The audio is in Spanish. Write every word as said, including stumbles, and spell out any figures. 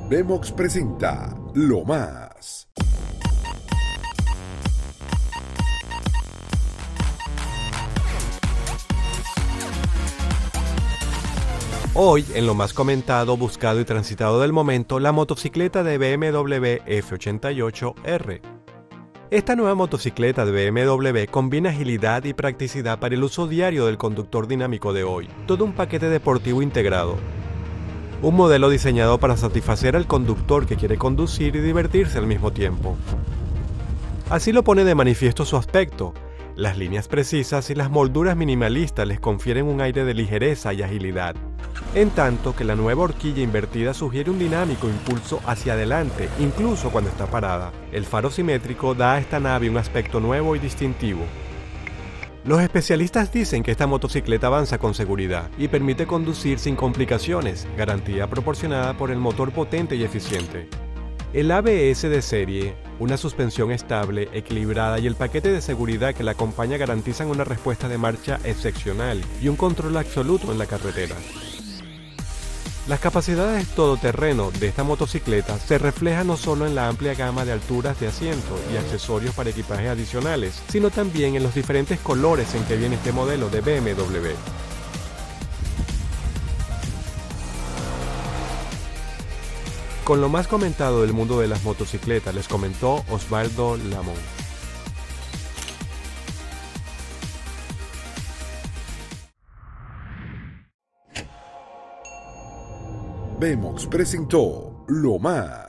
Vemox presenta Lo Más. Hoy, en lo más comentado, buscado y transitado del momento, la motocicleta de B M W F ochenta y ocho R. Esta nueva motocicleta de B M W combina agilidad y practicidad para el uso diario del conductor dinámico de hoy, todo un paquete deportivo integrado. Un modelo diseñado para satisfacer al conductor que quiere conducir y divertirse al mismo tiempo. Así lo pone de manifiesto su aspecto. Las líneas precisas y las molduras minimalistas les confieren un aire de ligereza y agilidad, en tanto que la nueva horquilla invertida sugiere un dinámico impulso hacia adelante, incluso cuando está parada. El faro simétrico da a esta nave un aspecto nuevo y distintivo. Los especialistas dicen que esta motocicleta avanza con seguridad y permite conducir sin complicaciones, garantía proporcionada por el motor potente y eficiente. El A B S de serie, una suspensión estable, equilibrada y el paquete de seguridad que la acompaña garantizan una respuesta de marcha excepcional y un control absoluto en la carretera. Las capacidades todoterreno de esta motocicleta se reflejan no solo en la amplia gama de alturas de asiento y accesorios para equipajes adicionales, sino también en los diferentes colores en que viene este modelo de B M W. Con lo más comentado del mundo de las motocicletas, les comentó Osvaldo Lamont. Vemox presentó Lo Más.